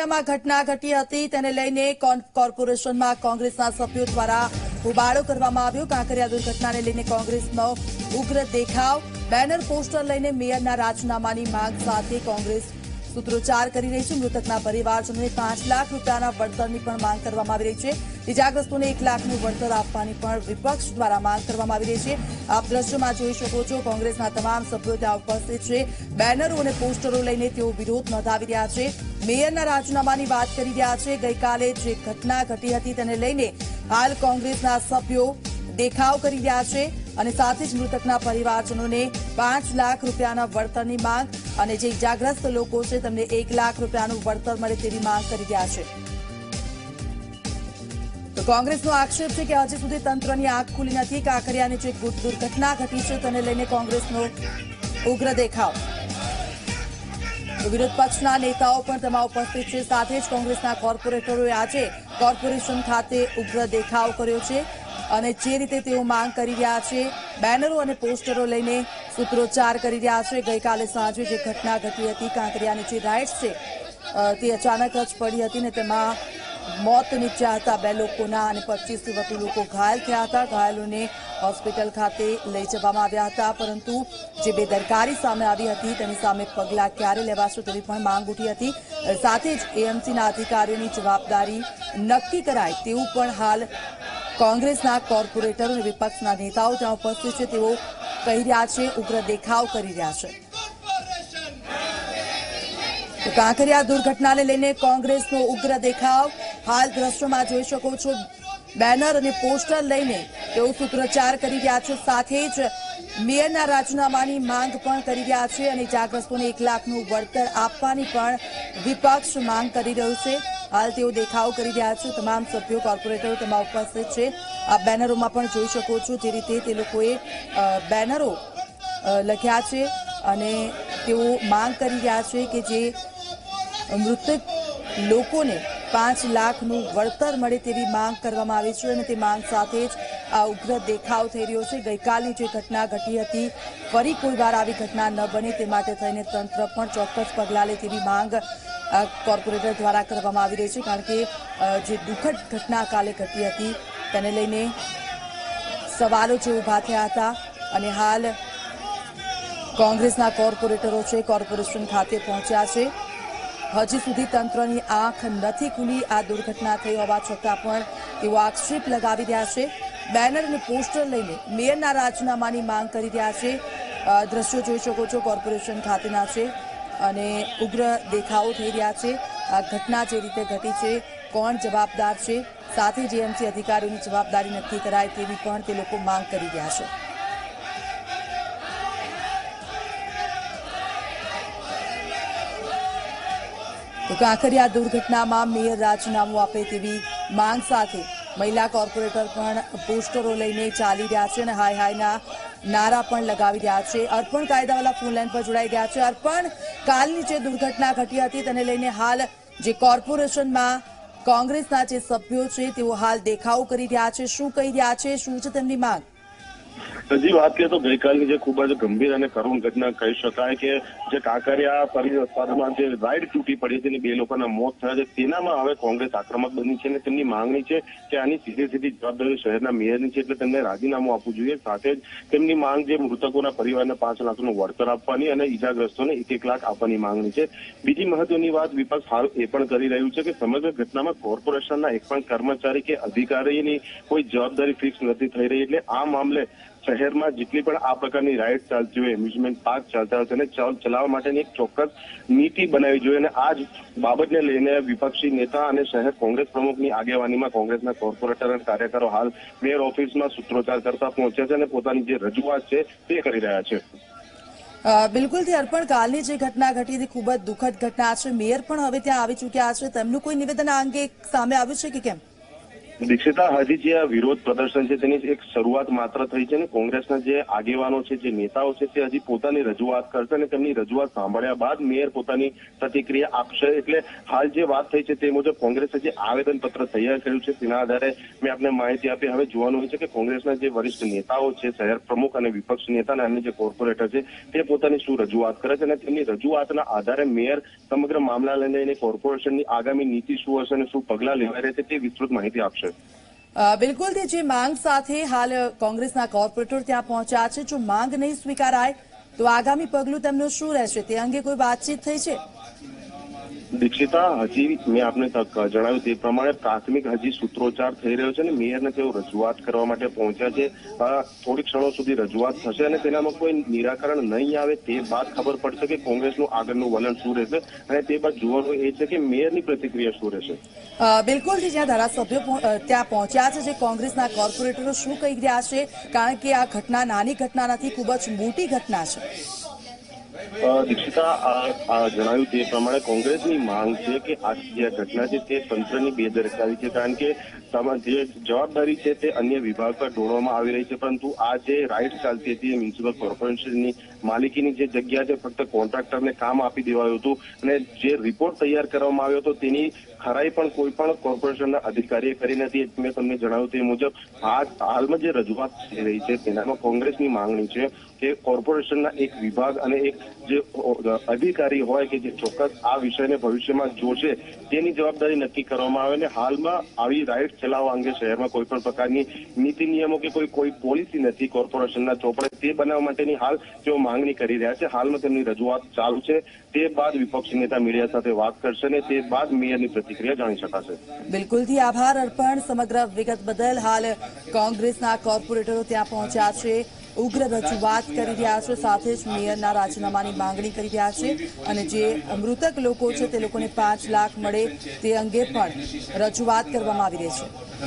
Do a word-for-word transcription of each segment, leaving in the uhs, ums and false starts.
કાંકરિયામાં ઘટના ઘટી હતી તેને લઈને કોર્પોરેશનમાં કોંગ્રેસના સભ્યો દ્વારા હોબાળો કરવામાં આવ્યો। કાંકરિયા દુર્ઘટનાને લઈને કોંગ્રેસનો ઉગ્ર દેખાવ, બેનર પોસ્ટર લઈને મેયરના રાજીનામાની માંગ સાથે કોંગ્રેસ સૂત્રોચ્ચાર કરી રહી છે। મૃતકના પરિવારજનોને પાંચ લાખ રૂપિયાના વળતરની પણ માંગ કરવામાં આવી રહી છે। ઇજાગ્રસ્તોને એક લાખનું વળતર આપવાની પણ વિપક્ષ દ્વારા માંગ કરવામાં આવી રહી છે। આપ દ્રશ્યમાં જોઈ શકો છો, કોંગ્રેસના તમામ સભ્યો ત્યાં ઉપસ્થિત છે। બેનરો અને પોસ્ટરો લઈને તેઓ વિરોધ નોંધાવી રહ્યા છે, મેયરના રાજીનામાની વાત કરી રહ્યા છે। ગઈકાલે જે ઘટના ઘટી હતી તેને લઈને હાલ કોંગ્રેસના સભ્યો દેખાવ કરી રહ્યા છે અને સાથે જ મૃતકના પરિવારજનોને પાંચ લાખ રૂપિયાના વળતરની માંગ અને જે ઇજાગ્રસ્ત લોકો છે તેમને એક લાખ રૂપિયાનું વળતર મળે તેવી માંગ કરી રહ્યા છે। તો કોંગ્રેસનો આક્ષેપ છે કે હજી સુધી તંત્રની આંખ ખુલી નથી। કાંકરિયાની જે દુર્ઘટના ઘટી છે તેને લઈને કોંગ્રેસનો ઉગ્ર દેખાવ। વિરોધ પક્ષના નેતાઓ પણ તેમાં ઉપસ્થિત છે, સાથે જ કોંગ્રેસના કોર્પોરેટરોએ આજે કોર્પોરેશન ખાતે ઉગ્ર દેખાવ કર્યો છે અને જે રીતે તેઓ માંગ કરી રહ્યા છે, બેનરો અને પોસ્ટરો લઈને સૂત્રોચ્ચાર કરી રહ્યા છે। ગઈકાલે સાંજે જે ઘટના ઘટી હતી, કાંકરિયાની જે રાઇડ્સ છે તે અચાનક જ પડી હતી ને તેમાં મોત નીપજ્યા હતા બે લોકોના અને પચીસથી વધુ લોકો ઘાયલ થયા હતા। ઘાયલોને હોસ્પિટલ ખાતે લઈ જવામાં આવ્યા હતા, પરંતુ જે બેદરકારી સામે આવી હતી તેની સામે પગલાં ક્યારે લેવાશે તેવી પણ માંગ ઉઠી હતી। સાથે જ એએમસીના અધિકારીઓની જવાબદારી નક્કી કરાય તેવું પણ હાલ કોંગ્રેસના કોર્પોરેટરો અને વિપક્ષના નેતાઓ ત્યાં ઉપસ્થિત છે તેઓ કહી રહ્યા છે, ઉગ્ર દેખાવ કરી રહ્યા છે। તો કાંકરિયા દુર્ઘટનાને લઈને કોંગ્રેસનો ઉગ્ર દેખાવ, હાલ દ્રશ્યોમાં જોઈ શકો છો, બેનર અને પોસ્ટર લઈને તેઓ સૂત્રોચ્ચાર કરી રહ્યા છે, સાથે જ મેયરના રાજીનામાની માંગ પણ કરી રહ્યા છે અને ઇજાગ્રસ્તોને એક લાખનું વળતર આપવાની પણ વિપક્ષ માંગ કરી રહ્યું છે। હાલ તેઓ દેખાવ કરી રહ્યા છે, તમામ સભ્યો કોર્પોરેટરો તેમાં ઉપસ્થિત છે। આ બેનરોમાં પણ જોઈ શકો છો જે રીતે તે લોકોએ બેનરો લખ્યા છે અને તેઓ માંગ કરી રહ્યા છે કે જે મૃતક લોકોને પાંચ લાખનું વળતર મળે તેવી માંગ કરવામાં આવી છે અને તે માંગ સાથે જ આ ઉગ્ર દેખાવ થઈ રહ્યો છે। ગઈકાલની જે ઘટના ઘટી હતી, ફરી કોઈ વાર આવી ઘટના ન બને તે માટે થઈને તંત્ર પણ ચોક્કસ પગલાં લે તેવી માંગ કોર્પોરેટર દ્વારા કરવામાં આવી રહી છે, કારણ કે જે દુઃખદ ઘટના કાલે ઘટી હતી તેને લઈને સવાલો જે ઊભા થયા હતા અને હાલ કોંગ્રેસના કોર્પોરેટરો છે કોર્પોરેશન ખાતે પહોંચ્યા છે। હજી સુધી તંત્રની આંખ નથી ખુલી। આ દુર્ઘટના થઈ હોવા છતાં પણ તેઓ આક્ષેપ લગાવી રહ્યા છે, બેનર અને પોસ્ટર લઈને મેયરના રાજીનામાની માંગ કરી રહ્યા છે। દ્રશ્યો જોઈ શકો છો, કોર્પોરેશન ખાતેના છે અને ઉગ્ર દેખાવો થઈ રહ્યા છે। આ ઘટના જે રીતે ઘટી છે, કોણ જવાબદાર છે, સાથે જ એએમસી અધિકારીઓની જવાબદારી નક્કી કરાય તેવી પણ તે લોકો માંગ કરી રહ્યા છે। તો કાંકરિયા દુર્ઘટનામાં મેયર રાજીનામું આપે તેવી માંગ સાથે મહિલા કોર્પોરેટર પણ પોસ્ટરો લઈને ચાલી રહ્યા છે અને હાય હાયના નારા પણ લગાવી રહ્યા છે। અર્પણ કાયદાવાલા ફોન લાઈન પર જોડાઈ ગયા છે। અર્પણ, કાલની જે દુર્ઘટના ઘટી હતી તેને લઈને હાલ જે કોર્પોરેશનમાં કોંગ્રેસના જે સભ્યો છે તેઓ હાલ દેખાવ કરી રહ્યા છે, શું કહી રહ્યા છે, શું છે તેમની માંગ? હજી વાત કરીએ તો ગઈકાલની જે ખૂબ જ ગંભીર અને કરુણ ઘટના કહી શકાય કે જે કાંકરિયા પરિવારમાં જે રાઈડ તૂટી પડી હતી અને બે લોકોના મોત થયા છે, તેનામાં હવે કોંગ્રેસ આક્રમક બની છે અને તેમની માંગણી છે કે આની સીધી સીધી જવાબદારી શહેરના મેયરની છે, એટલે તેમને રાજીનામું આપવું જોઈએ। સાથે જ તેમની માંગ જે મૃતકોના પરિવારને પાંચ લાખનું વળતર આપવાની અને ઇજાગ્રસ્તોને એક એક લાખ આપવાની માંગણી છે। બીજી મહત્વની વાત વિપક્ષ હાલ એ પણ કરી રહ્યું છે કે સમગ્ર ઘટનામાં કોર્પોરેશનના એક પણ કર્મચારી કે અધિકારીની કોઈ જવાબદારી ફિક્સ નથી થઈ રહી, એટલે આ મામલે શહેરમાં જેટલી પણ આ પ્રકારની રાઇડ ચાલતી હોય, એમ્યુઝમેન્ટ પાર્ક ચાલતા હોય તેને ચલાવવા માટેની એક ચોક્કસ નીતિ બનાવવી જોઈએ અને આ જ બાબતને લઈને વિપક્ષી નેતા અને શહેર કોંગ્રેસ પ્રમુખની આગેવાનીમાં કોંગ્રેસના કોર્પોરેટર અને કાર્યકરો હાલ મેયર ઓફિસમાં સૂત્રોચ્ચાર કરતા પહોંચ્યા છે અને પોતાની જે રજૂઆત છે તે કરી રહ્યા છે। બિલકુલથી અર્પણ, કાલની જે ઘટના ઘટી હતી ખૂબ જ દુઃખદ ઘટના છે। મેયર પણ હવે ત્યાં આવી ચૂક્યા છે, તેમનું કોઈ નિવેદન આ અંગે સામે આવ્યું છે કે કેમ? દીક્ષિતા, હજી જે આ વિરોધ પ્રદર્શન છે તેની એક શરૂઆત માત્ર થઈ છે ને કોંગ્રેસના જે આગેવાનો છે, જે નેતાઓ છે, તે હજી પોતાની રજૂઆત કરશે અને તેમની રજૂઆત સાંભળ્યા બાદ મેયર પોતાની પ્રતિક્રિયા આપશે. એટલે હાલ જે વાત થઈ છે તે મુજબ કોંગ્રેસે જે આવેદનપત્ર તૈયાર કર્યું છે તેના આધારે મેં આપને માહિતી આપી. હવે જોવાનું હોય છે કે કોંગ્રેસના જે વરિષ્ઠ નેતાઓ છે, શહેર પ્રમુખ અને વિપક્ષ નેતા અને અન્ય જે કોર્પોરેટર છે તે પોતાની શું રજૂઆત કરે છે અને તેમની રજૂઆતના આધારે મેયર સમગ્ર મામલા લઈને કોર્પોરેશનની આગામી નીતિ શું હશે અને શું પગલાં લેવાઈ રહેશે તે વિસ્તૃત માહિતી આપશે. બિલકુલ જે માંગ સાથે હાલ કોંગ્રેસના કોર્પોરેટર ત્યાં પહોંચ્યા છે. જો માંગ નહીં સ્વીકારાય તો આગામી પગલું તેમનું શું રહેશે તે અંગે કોઈ વાતચીત થઈ છે? દીક્ષિતા, હજી મેં આપને જણાવ્યું તે પ્રમાણે પ્રાથમિક હજી સૂત્રોચ્ચાર થઈ રહ્યો છે અને મેયરને તેઓ રજૂઆત કરવા માટે પહોંચ્યા છે. થોડી ક્ષણો સુધી રજૂઆત થશે અને તેનામાં કોઈ નિરાકરણ નહીં આવે તે બાદ ખબર પડશે કે કોંગ્રેસનું આગળનું વલણ શું રહેશે અને તે બાદ જોવાનું એ છે કે મેયરની પ્રતિક્રિયા શું રહેશે. બિલકુલ જ્યાં ધારાસભ્યો ત્યાં પહોંચ્યા છે, જે કોંગ્રેસના કોર્પોરેટરો શું કહી રહ્યા છે, કારણ કે આ ઘટના નાની ઘટના નથી, ખૂબ જ મોટી ઘટના છે. દીક્ષિતા, જણાવ્યું તે પ્રમાણે કોંગ્રેસની માંગ છે કે આ જે ઘટના છે તે તંત્રની બેદરકારી છે, કારણ કે જે જવાબદારી છે તે અન્ય વિભાગ પર ઢોળવામાં આવી રહી છે. પરંતુ આ જે રાઇડ ચાલતી હતી મ્યુનિસિપલ કોર્પોરેશનની માલિકીની જે જગ્યા છે ફક્ત કોન્ટ્રાક્ટરને કામ આપી દેવાયું હતું અને જે રિપોર્ટ તૈયાર કરવામાં આવ્યો હતો તેની ખરાઈ પણ કોઈ પણ કોર્પોરેશનના અધિકારીએ કરી નથી. મેં તમને જણાવ્યું તે મુજબ હાલમાં જે રજૂઆત થઈ રહી છે તેનામાં કોંગ્રેસની માંગણી છે કે કોર્પોરેશનના એક વિભાગ અને એક જે અધિકારી હોય કે જે ચોક્કસ આ વિષયને ભવિષ્યમાં જોશે તેની જવાબદારી નક્કી કરવામાં આવે. અને હાલમાં આવી રાઇડ ચલાવવા અંગે શહેરમાં કોઈ પણ પ્રકારની નીતિ નિયમો કે કોઈ કોઈ પોલિસી નથી કોર્પોરેશનના ચોપડે, તે બનાવવા માટેની હાલ તેઓ માંગણી કરી રહ્યા છે. હાલમાં તેમની રજૂઆત ચાલુ છે. તે બાદ વિપક્ષી નેતા મીડિયા સાથે વાત કરશે અને તે બાદ મેયરની પ્રતિક્રિયા જાણી શકાશે. બિલકુલથી આભાર અર્પણ સમગ્ર વિગત બદલ. હાલ કોંગ્રેસના કોર્પોરેટરો ત્યાં પહોંચ્યા છે, ઉગ્ર રજૂઆત કરી રહ્યા છે, સાથે જ મેયરના રાજીનામાની માંગણી કરી રહ્યા છે અને જે મૃતક લોકો છે તે લોકોને પાંચ લાખ મળે તે અંગે પણ રજૂઆત કરવામાં આવી રહી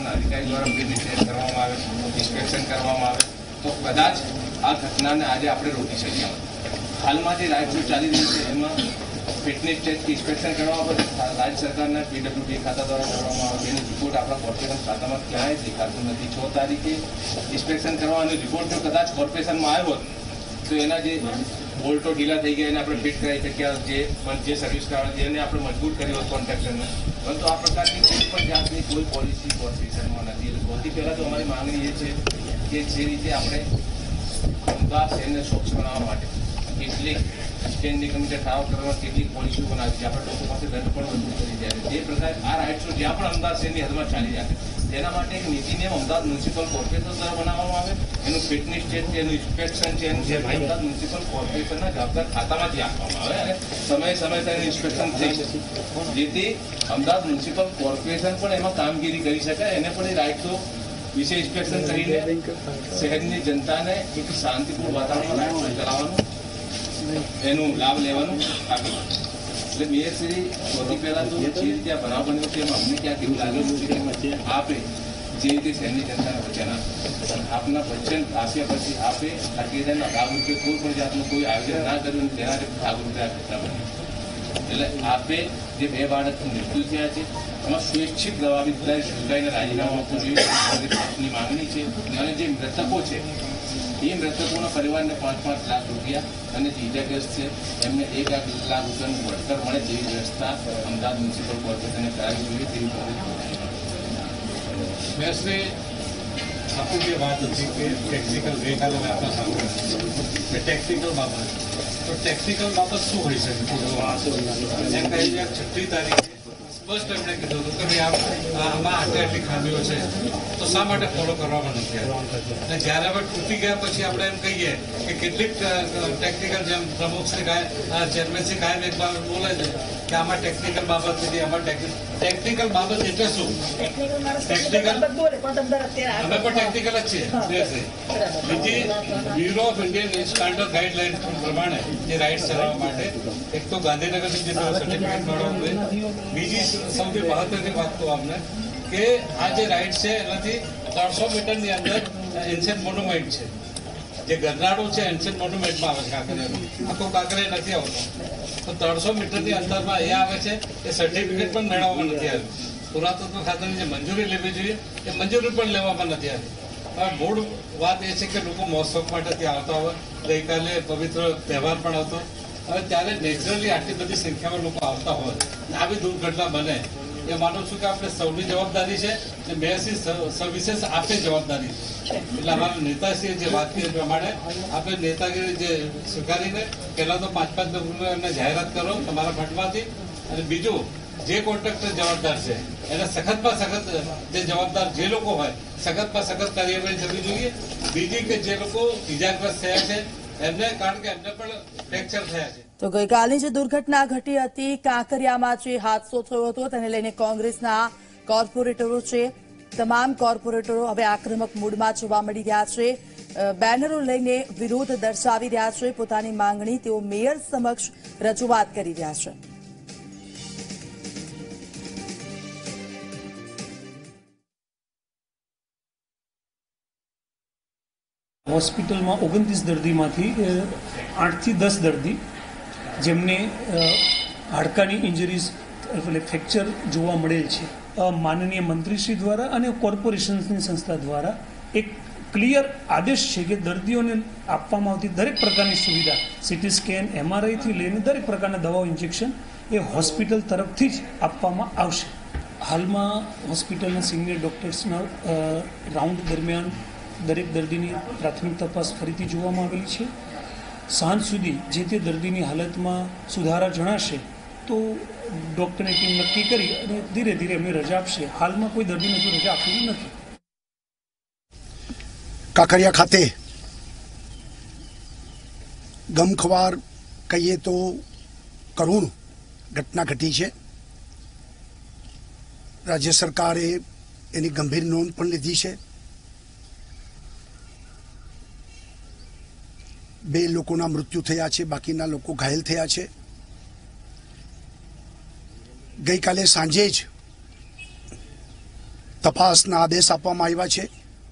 છે. તો કદાચ આ ઘટનાને આજે આપણે રોકી શકીએ. હાલમાં જે રાઇડ ચાલી રહી છે એમાં ફિટનેસ ટેસ્ટ ઇન્સ્પેક્શન કરવા પર રાજ્ય સરકારના પીડબ્લ્યુડી ખાતા દ્વારા કરવામાં આવે તેનો રિપોર્ટ આપણા કોર્પોરેશન ખાતામાં ક્યાંય દેખાતું નથી. છ તારીખે ઇન્સ્પેક્શન કરવા અને રિપોર્ટ જો કદાચ કોર્પોરેશનમાં આવ્યો તો એના જે બોલ્ટો ઢીલા થઈ ગયા એને આપણે ફિટ કરાવી શક્યા, જે જે સર્વિસ કરાવી એને આપણે મજબૂર કર્યો હોત કોન્ટ્રાક્ટરને. પરંતુ આ પ્રકારની કોઈ પણ જાતની કોઈ પોલિસી કોર્પોરેશનમાં નથી. એટલે સૌથી પહેલાં તો અમારી માંગણી એ છે કે જે રીતે આપણે અમદાવાદ શહેરને સ્વચ્છ બનાવવા માટે કેટલીક સ્ટેન્ડિંગ કમિટી ઠરાવ કરવા કેટલીક પોલિસીઓ બનાવી છે, આપણે લોકો પાસે દંડ પણ વસૂલ કરી જાય. જે પ્રકારે આ રાઇટ્સો જ્યાં પણ અમદાવાદ શહેરની હદમાં ચાલી જાય તેના માટે એક નીતિ નિયમ અમદાવાદ મ્યુનિસિપલ કોર્પોરેશન દ્વારા બનાવવામાં આવે. એનું ફિટનેસ ટેસ્ટ, એનું ઇન્સ્પેક્શન છે, એનું જે અમદાવાદ મ્યુનિસિપલ કોર્પોરેશનના જવાબદાર ખાતામાંથી આપવામાં આવે અને સમય સમય તેનું ઇન્સ્પેક્શન થઈ શકે, જેથી અમદાવાદ મ્યુનિસિપલ કોર્પોરેશન પણ એમાં કામગીરી કરી શકે. એને પણ એ રાઇટ્સો વિશે ઇન્સ્પેક્શન કરીને શહેરની જનતાને એક શાંતિપૂર્ણ વાતાવરણમાં ચલાવવાનું, એનું લાભ લેવાનું આપી. એટલે મેયરશ્રી સૌથી પહેલા તો જે રીતે આ બનાવ બન્યો છે એમાં અમને ક્યાંક એવું લાગેલું છે કે આપે જે રીતે શહેરની જનતાને વચન આપે, આપના વચન આપ્યા પછી આપે આ કેદારના ભાગરૂપે કોઈ પણ જાતનું કોઈ આયોજન ના કર્યું તેના ભાગરૂપે આ ઘટના બની. એટલે આપે જે બે બાળકનું મૃત્યુ થયા છે એમાં સ્વૈચ્છિક જવાબદારી સ્વીકારીને રાજીનામું આપવું જોઈએ માંગણી છે. અને જે મૃતકો છે એ મૃતકોના પરિવારને પાંચ પાંચ લાખ રૂપિયા અને જે ઇજાગ્રસ્ત છે એમને એક લાખ લાખ રૂપિયાનું વળતર મળે તેવી વ્યવસ્થા અમદાવાદ મ્યુનિસિપલ કોર્પોરેશને કરાવી જોઈએ તેવી મેં આપણી જે વાત હતી કે ટેકનિકલ ગઈકાલે મેં આપણા સામે કે ટેકનિકલ બાબત, તો ટેકનિકલ બાબત શું હોઈ શકે? એમ કહી છઠ્ઠી તારીખે સ્પષ્ટ એમણે કીધું હતું કે ભાઈ આમાં આટલી આટલી ખામીઓ છે તો શા માટે ફોલો કરવામાં નથી આવ્યા? અને જ્યારે હવે તૂટી ગયા પછી આપણે એમ કહીએ કે કેટલીક ટેકનિકલ જેમ પ્રમુખશ્રી કાયમ ચેરમેનશ્રી કાયમ એક બાબત બોલે છે કે આમાં ટેકનિકલ બાબત નથી, આમાં ટેકનિકલ બાબત એટલે શું? ટેકનિકલ અમે પણ ટેકનિકલ જ છીએ. બીજી bureau of Indian standard guideline પ્રમાણે જે રાઇડ્સ ચલાવવા માટે એક તો ગાંધીનગરથી જે સર્ટિફિકેટ મેળવવું જોઈએ. બીજી સૌથી મહત્વની વાત તો અમને કે આ જે રાઇડ છે એનાથી ત્રણસો મીટરની અંદર એન્શિયન્ટ મોન્યુમેન્ટ છે, જે ગરનાળું છે એન્શિયન્ટ મોન્યુમેન્ટમાં આવે છે. કાંકરિયા આખો કાંકરિયા નથી આવતો, તો ત્રણસો મીટરની અંતરમાં એ આવે છે. એ સર્ટિફિકેટ પણ મેળવવામાં નથી આવ્યું. પુરાતત્વ ખાતાની જે મંજૂરી લેવી જોઈએ એ મંજૂરી પણ લેવામાં નથી આવી. હવે મૂળ વાત એ છે કે લોકો મહોત્સવ માટે ત્યાં આવતા હોય. ગઈકાલે પવિત્ર તહેવાર પણ હતો. હવે ત્યારે નેચરલી આટલી બધી સંખ્યામાં લોકો આવતા હોય આવી દુર્ઘટના બને એ માનું છું કે આપણે સૌની જવાબદારી છે અને મેયરશ્રી સવિશેષ આપે જવાબદારી છે. એટલે અમારા નેતાશ્રીએ જે વાત કરી પ્રમાણે આપણે નેતાગીરી જે સ્વીકારીને પહેલા તો પાંચ પાંચ લોકોને જાહેરાત કરો તમારા ફંડમાંથી, અને બીજું જે કોન્ટ્રાક્ટર જવાબદાર છે એને સખતમાં સખત જે જવાબદાર જે લોકો હોય સખતમાં સખત કાર્યવાહી થવી જોઈએ. બીજી કે જે લોકો ઇજાગ્રસ્ત થયા છે એમને, કારણ કે એમને પણ ફ્રેક્ચર થયા છે. તો ગઈકાલની જે દુર્ઘટના ઘટી હતી કાંકરિયામાં જે હાદસો થયો હતો તેને લઈને કોંગ્રેસના કોર્પોરેટરો છે, તમામ કોર્પોરેટરો હવે આક્રમક મૂડમાં જોવા મળી રહ્યા છે. બેનરો લઈને વિરોધ દર્શાવી રહ્યા છે. પોતાની માંગણી તેઓ મેયર સમક્ષ રજૂઆત કરી રહ્યા છે. હોસ્પિટલમાં ઓગણત્રીસ દર્દીમાંથી આઠથી દસ દર્દી જેમને હાડકાની ઇન્જરીઝ એટલે ફ્રેક્ચર જોવા મળેલ છે. માનનીય મંત્રીશ્રી દ્વારા અને કોર્પોરેશનની સંસ્થા દ્વારા એક ક્લિયર આદેશ છે કે દર્દીઓને આપવામાં આવતી દરેક પ્રકારની સુવિધા સીટી સ્કેન એમઆરઆઈથી લઈને દરેક પ્રકારના દવાઓ ઇન્જેક્શન એ હોસ્પિટલ તરફથી જ આપવામાં આવશે. હાલમાં હોસ્પિટલના સિનિયર ડૉક્ટર્સના રાઉન્ડ દરમિયાન દરેક દર્દીની પ્રાથમિક તપાસ ફરીથી જોવામાં આવેલી છે. સાંજ સુધી જે તે દર્દીની હાલતમાં સુધારા જણાશે તો ડૉક્ટરની ટીમ નક્કી કરી અને ધીરે ધીરે એમને રજા આપશે. હાલમાં કોઈ દર્દીને કોઈ રજા આપેલી નથી. કાંકરિયા ખાતે ગમખ્વાર કહીએ તો કરુણ ઘટના ઘટી છે. રાજ્ય સરકારે એની ગંભીર નોંધ પણ લીધી છે. બે લોકોના મૃત્યુ થયા છે, બાકીના લોકો ઘાયલ થયા છે. ગઈકાલે સાંજે જ તપાસના આદેશ આપવામાં આવ્યા છે.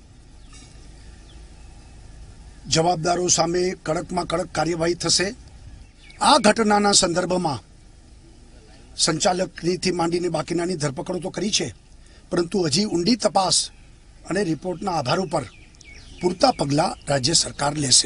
જવાબદારો સામે કડકમાં કડક કાર્યવાહી થશે. આ ઘટનાના સંદર્ભમાં સંચાલકનીથી માંડીને બાકીનાની ધરપકડો તો કરી છે, પરંતુ હજી ઊંડી તપાસ અને રિપોર્ટના આધાર ઉપર પૂરતા પગલાં રાજ્ય સરકાર લેશે.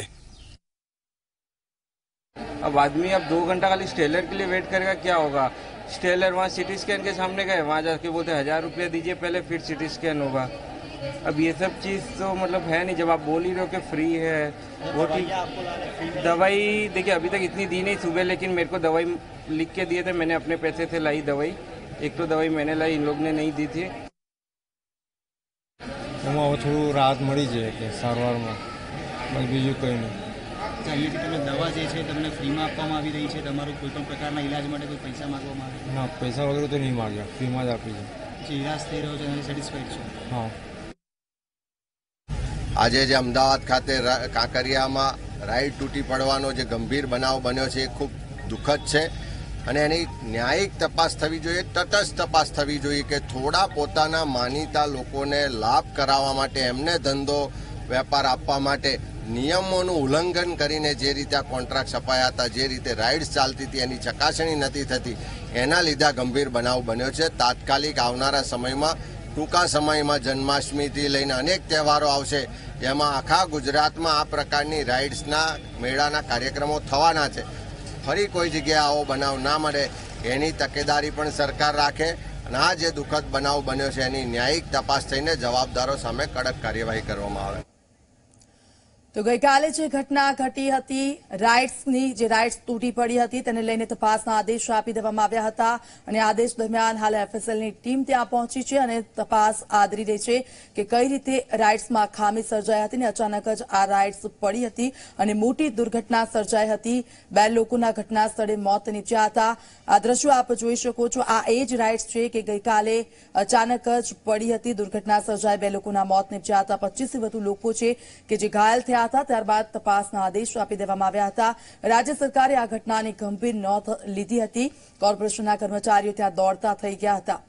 अब आदमी अब दो घंटा खाली स्टेलर के लिए वेट करेगा, क्या होगा? स्टेलर वहाँ सिटी स्कैन के सामने गए, वहाँ जाके बोलते हजार रुपया दीजिए पहले फिर सिटी स्कैन होगा. अब ये सब चीज़ तो मतलब है नहीं. जब आप बोल ही रहे हो कि फ्री है वो ठीक. दवाई देखिए अभी तक इतनी दी नहीं सुबह, लेकिन मेरे को दवाई लिख के दिए थे, मैंने अपने पैसे से लाई दवाई. एक तो दवाई मैंने लाई, इन लोग ने नहीं दी थी. એમાં હવે થોડું રાહત મળી જાય કે સારવારમાં, બસ બીજું કંઈ નહીં. અહીંયાથી તમે દવા જે છે તમને ફ્રીમાં આપવામાં આવી રહી છે? તમારું કોઈ પણ પ્રકારના ઇલાજ માટે કોઈ પૈસા માંગવામાં આવે? ના, પૈસા વગેરે તો નહીં માગ્યા, ફ્રીમાં જ આપી છે. જે ઇલાજ થઈ રહ્યો છે એનાથી સેટિસ્ફાઈડ છો? હા. આજે જે અમદાવાદ ખાતે કાંકરિયામાં રાઈડ તૂટી પડવાનો જે ગંભીર બનાવ બન્યો છે એ ખૂબ દુઃખદ છે અને એની ન્યાયિક તપાસ થવી જોઈએ, તટસ્થ તપાસ થવી જોઈએ કે થોડા પોતાના માનીતા લોકોને લાભ કરાવવા માટે, એમને ધંધો વેપાર આપવા માટે નિયમોનું ઉલ્લંઘન કરીને જે રીતે આ કોન્ટ્રાક્ટ છપાયા હતા, જે રીતે રાઇડ્સ ચાલતી હતી એની ચકાસણી નથી થતી, એના લીધે ગંભીર બનાવ બન્યો છે. તાત્કાલિક આવનારા સમયમાં, ટૂંકા સમયમાં જન્માષ્ટમીથી લઈને અનેક તહેવારો આવશે, જેમાં આખા ગુજરાતમાં આ પ્રકારની રાઇડ્સના મેળાના કાર્યક્રમો થવાના છે. ફરી કોઈ જગ્યાએ આવો બનાવ ના મળે એની તકેદારી પણ સરકાર રાખે અને આ જે દુઃખદ બનાવ બન્યો છે એની ન્યાયિક તપાસ થઈને જવાબદારો સામે કડક કાર્યવાહી કરવામાં આવે. તો ગઈકાલે જે ઘટના ઘટી હતી, રાઇટ્સની જે રાઇટ્સ તૂટી પડી હતી તેને લઈને તપાસના આદેશ આપી દેવામાં આવ્યા હતા અને આદેશ દરમિયાન હાલ એફએસએલની ટીમ ત્યાં પહોંચી છે અને તપાસ આદરી રહી છે કે કઈ રીતે રાઇટ્સમાં ખામી સર્જાઈ હતી અને અચાનક જ આ રાઇટ્સ પડી હતી અને મોટી દુર્ઘટના સર્જાઈ હતી. બે લોકોના ઘટના સ્થળે મોત નીપજ્યા હતા. આ દ્રશ્યો આપ જોઈ શકો છો. આ એ જ રાઇટ્સ છે કે ગઈકાલે અચાનક જ પડી હતી, દુર્ઘટના સર્જાઈ, બે લોકોના મોત નીપજ્યા હતા. પચીસથી વધુ લોકો છે કે જે ઘાયલ થયા હતા. ત્યારબાદ તપાસના આદેશ આપી દેવામાં આવ્યા હતા. રાજ્ય સરકારે આ ઘટનાની ગંભીર નોંધ લીધી હતી. કોર્પોરેશનના કર્મચારીઓ ત્યાં દોડતા થઈ ગયા હતા.